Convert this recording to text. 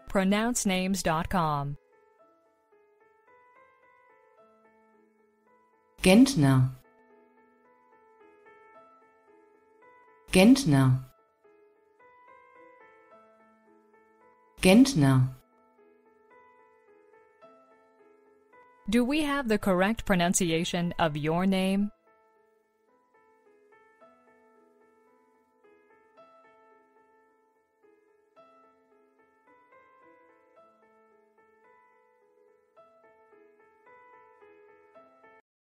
pronouncenames.com. Gentner. Gentner. Gentner. Do we have the correct pronunciation of your name?